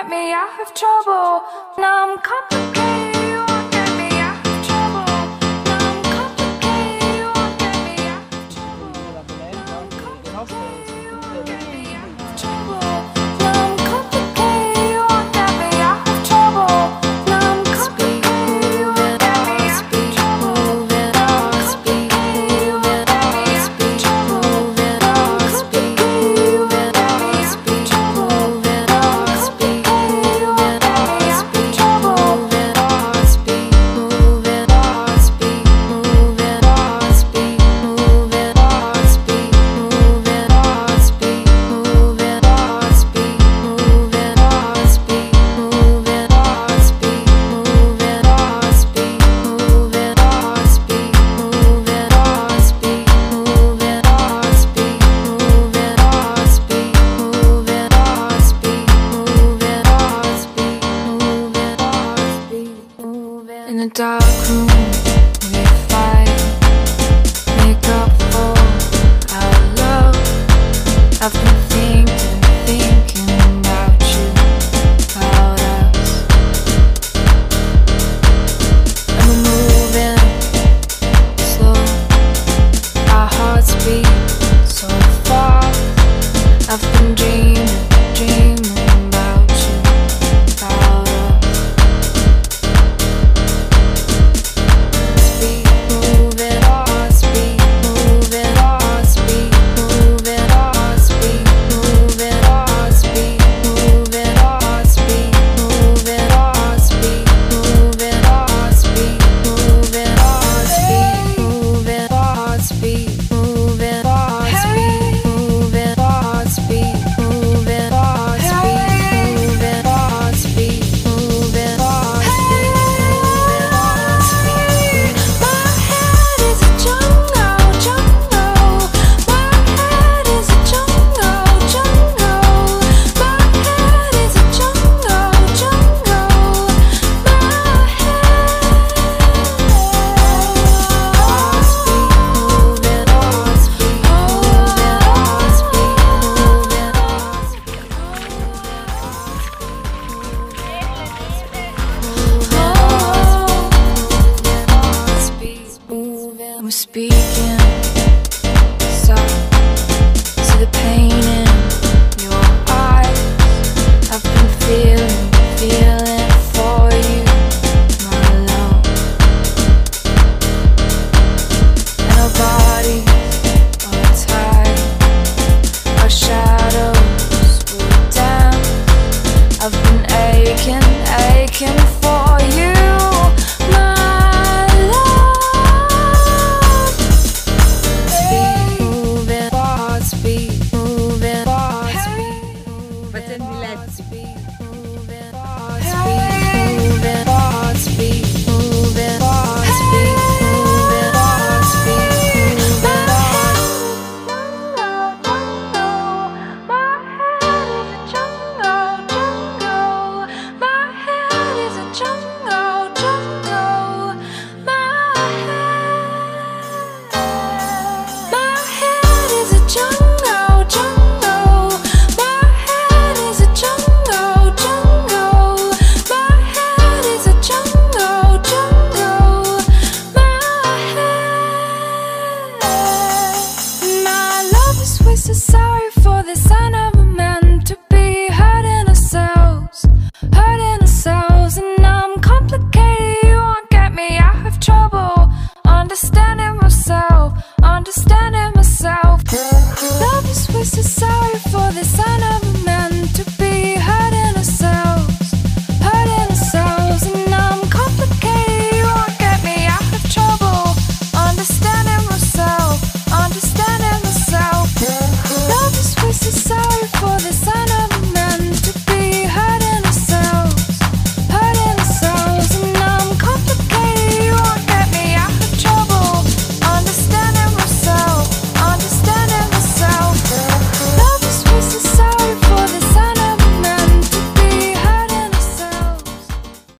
get me out of trouble. Now I'm complicated, you won't get me out of trouble. Now I'm complicated, you won't get me out of trouble. Now I'm complicated, you won't get me out of trouble. Now I'm complicated, you won't get me out of trouble. Now I'm complicated, you won't get me out of trouble. Now I'm complicated, you won't get me out of trouble. Now I'm complicated, you won't get me out of trouble. In a dark room, we fight, make up for our love. I've been thinking about you, about us. And we're moving slow, our hearts beat so fast. I've been dreaming about you, about us. We're speaking soft to the pain in your eyes. I've been feeling for you, my love. And our bodies are tied, our shadows will dance. I've been aching for